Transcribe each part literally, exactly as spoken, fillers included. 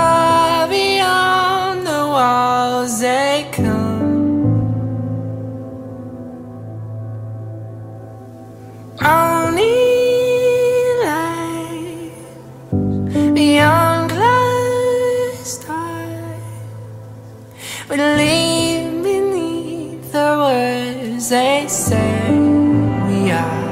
far beyond the walls they come. Only light beyond closed eyes we leave beneath the words they say we are.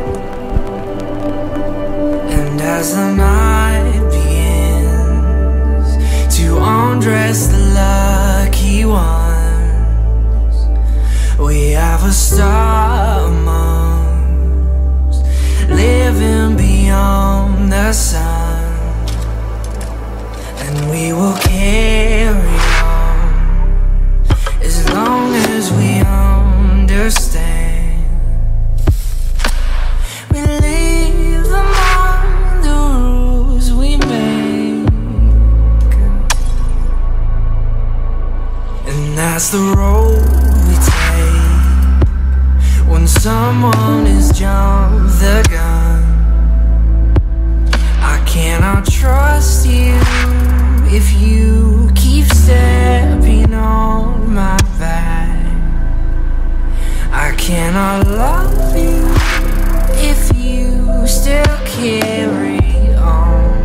And as the night begins to undress the lucky ones, we have a star amongst living beyond the sun. And we will carry on as long as we understand. We leave among the rules we make, and that's the road we take when someone has jumped the gun. I cannot trust you if you keep stepping on my back. I cannot love you if you still carry on.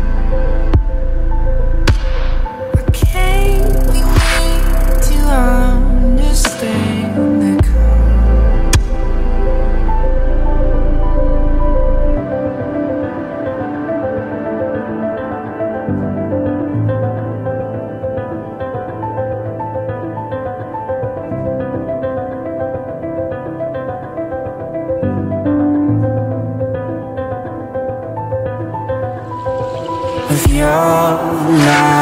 But can't we wait to understand the of your life?